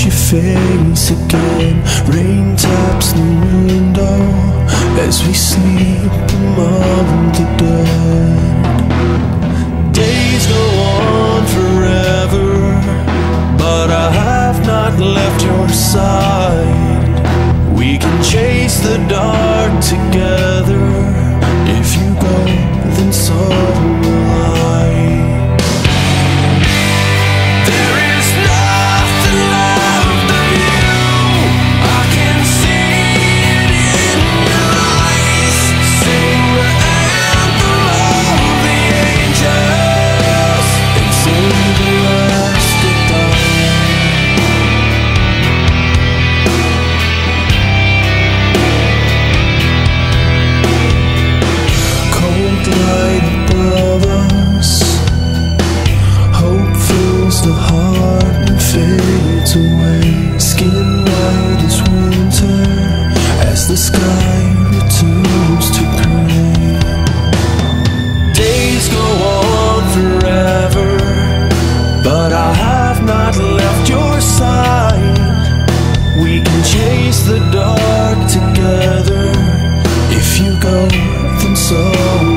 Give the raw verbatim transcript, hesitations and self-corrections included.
your face again. Rain taps the window as we sleep among the dead. Days go on forever, but I have not left your side. We can chase the dark together. If you go, then so will I. There is nothing left of you. I can see it in your eyes. Sing the anthem of the angels and sing the last goodbye. Light above us, hope fills the heart and fades away. Skin white as winter as the sky returns to gray. Days go on forever, but I have not left your side. We can chase the dark together. If you go, then so